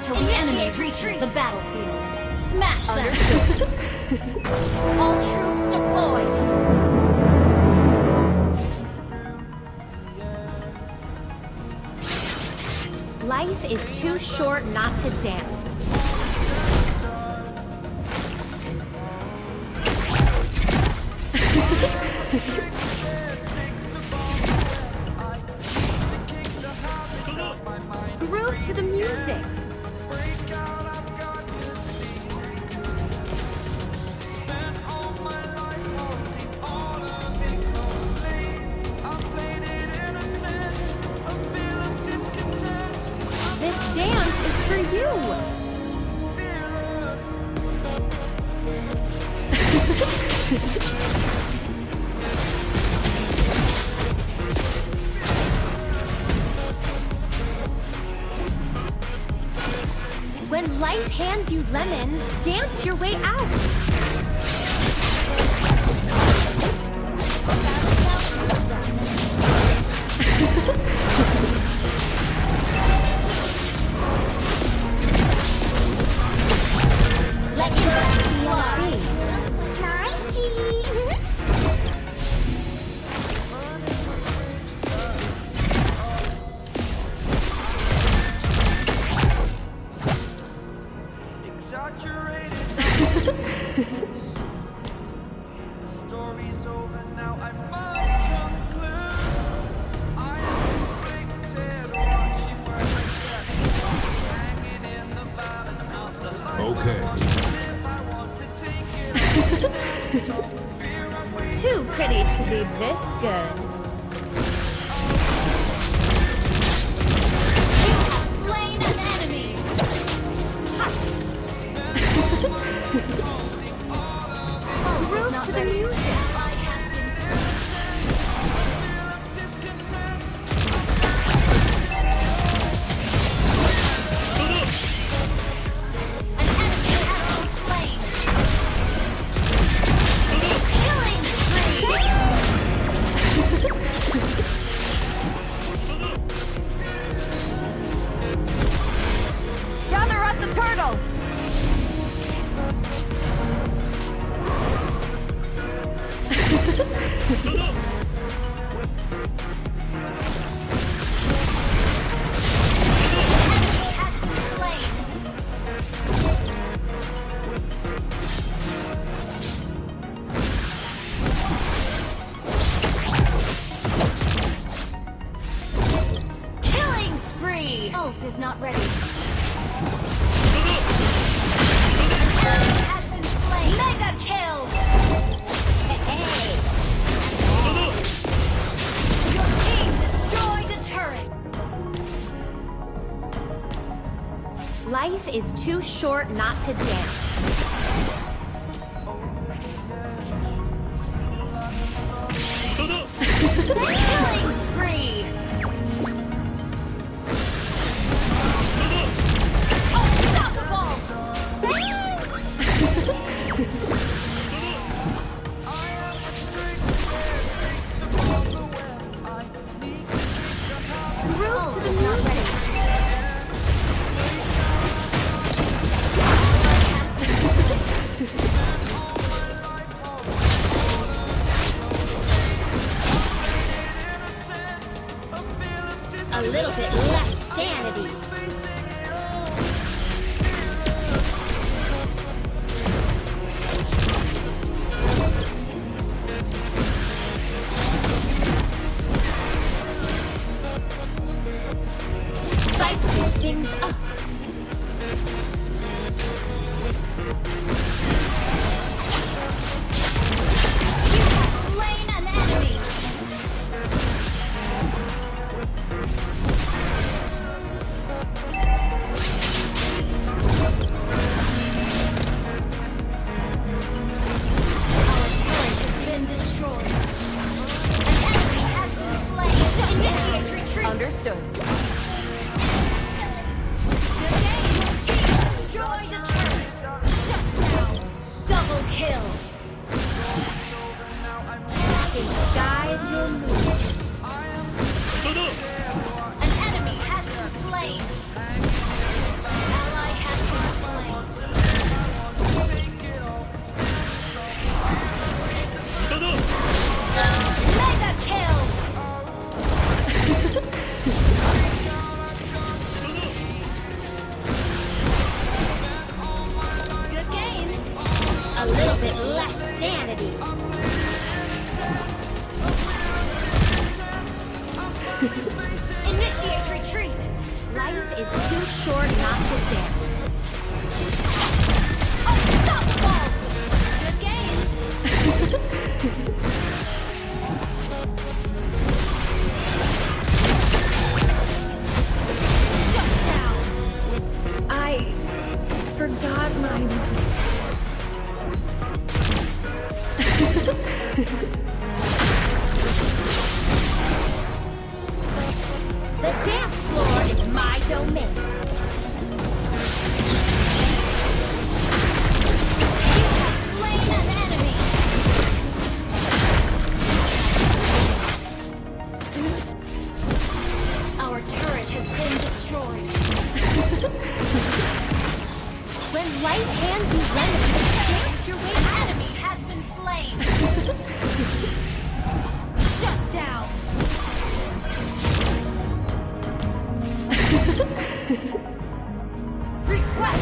until the enemy reaches the battlefield. Smash them! All troops deployed! Life is too short not to dance. Groove to the music. This dance is for you. When life hands you lemons, dance your way out. Let me see. Nice, G. The story's over now, I must conclude. I am conflicted, watching where I step. Hanging in the balance, not the life I want to live. I want to take it. Don't fear, I'm waiting. Too pretty to be this good. You have slain an enemy. Groove to the music. Gather up the turtle! Killing spree! Ult is not ready. Has been slain. Mega kill! Hey! Your team destroyed a turret! Life is too short not to dance. Killing spree! Unstoppable! Groove to the music. A little bit less sanity. Spicing things up. You have slain an enemy. Understood. Double kill. Mistakes guide your moves. An enemy has been slain. Ally Initiate retreat! Life is too short not to dance. Unstoppable! Good game! Shut down! I forgot my... The dance floor is my domain. You have slain an enemy. Our turret has been destroyed. When life hands you lemons, dance your way out. Enemy has been slain. Shut down. Request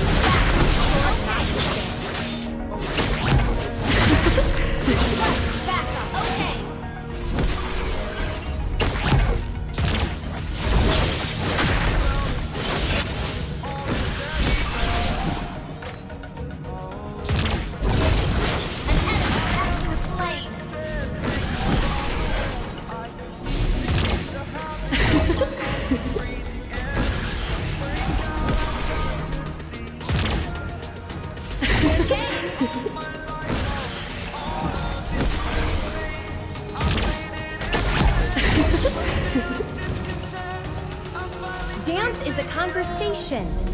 backup. Okay. An enemy has been slain. Good game. Dance is a conversation.